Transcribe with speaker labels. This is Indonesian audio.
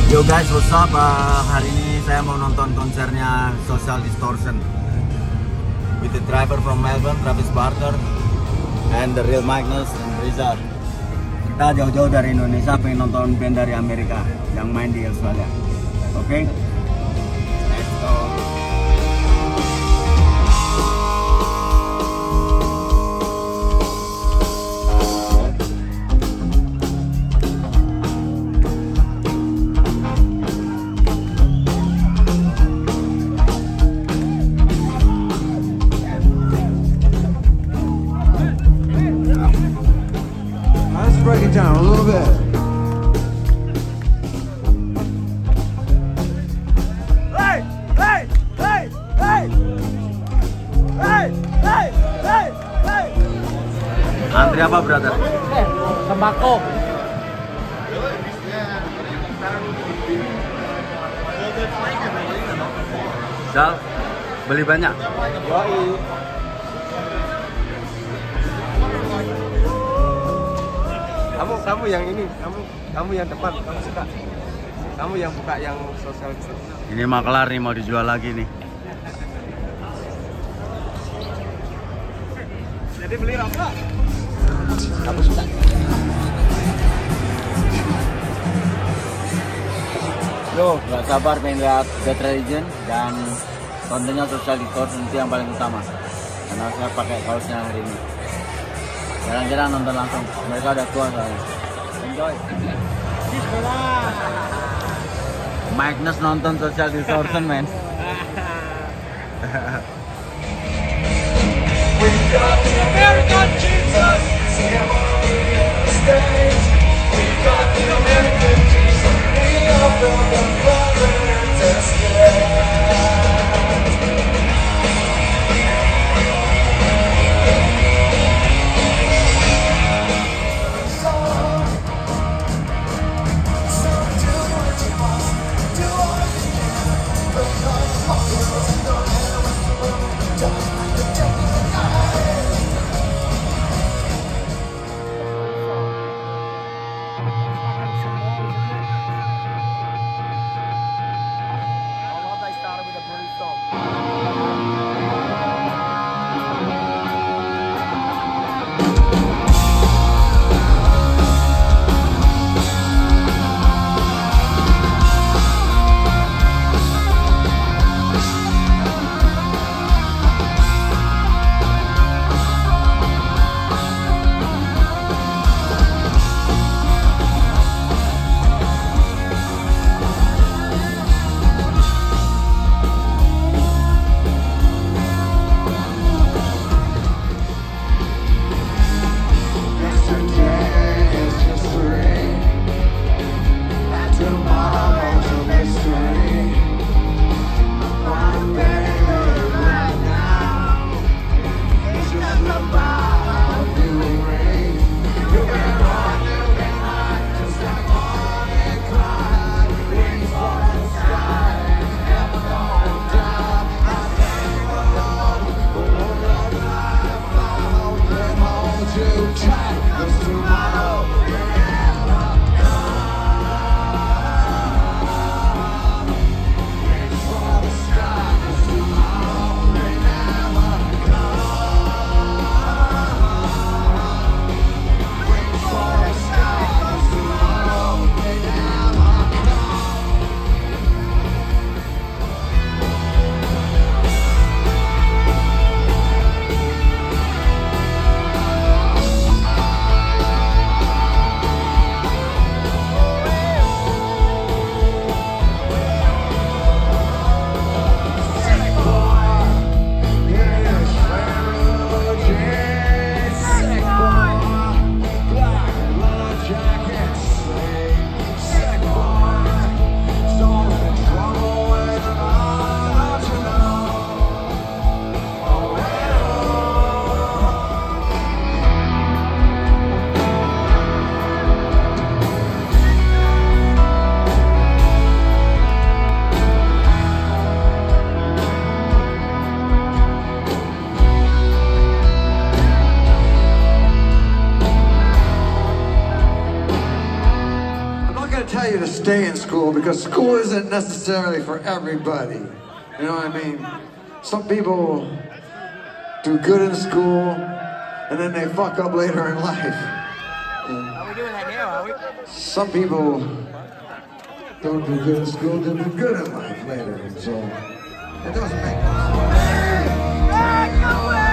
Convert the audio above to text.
Speaker 1: Yo guys, what's up? Hari ini saya mau nonton konsernya Social Distortion with the driver from Melbourne, Travis Barker, and the real Magnus and Rizal. Kita jauh-jauh dari Indonesia pengen nonton band dari Amerika yang main di Australia. Oke? Let's go.
Speaker 2: Break it down a little bit.
Speaker 3: Hey! Hey! Hey! Hey! Hey! Hey! Hey! Hey!
Speaker 1: Antri apa, brother?
Speaker 3: Tembakau.
Speaker 1: Zal, beli banyak?
Speaker 4: Kamu yang ini, kamu yang depan, kamu suka. Kamu yang buka yang sosial.
Speaker 1: Ini mah kelar nih, mau dijual lagi nih.
Speaker 4: Jadi beli rokok.
Speaker 1: Kamu suka? Yo, gak sabar pengen lihat Bad Religion dan kontennya Social Distortion itu yang paling utama. Karena saya pakai kaosnya hari ini. Jarang-jarang nonton langsung, mereka udah tua soalnya. Enjoy. Magnus nonton Social Distortion, man.
Speaker 3: We got the American Jesus. We got the American Jesus. We are from the brothers and sisters.
Speaker 2: tell you to stay in school because school isn't necessarily for everybody. You know what I mean? Some people do good in school and then they fuck up later in life.
Speaker 4: Are we doing that now, are we?
Speaker 2: Some people don't do good in school, they do good in life later. So it doesn't make sense.